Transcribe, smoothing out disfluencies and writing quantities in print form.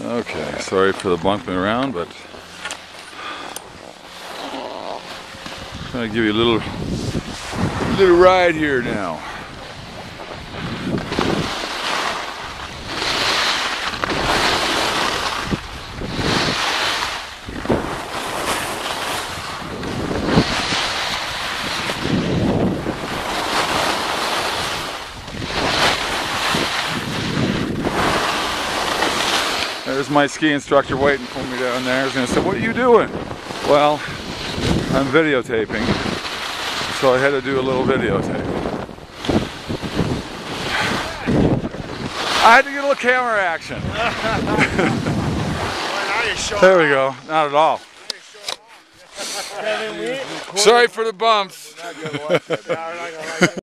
Okay, sorry for the bumping around, but I'm trying to give you a little ride here now. There's my ski instructor waiting for me down there. He's going to say, "What are you doing?" Well, I'm videotaping, so I had to do a little videotape. I had to get a little camera action. There we go. Not at all. Sorry for the bumps.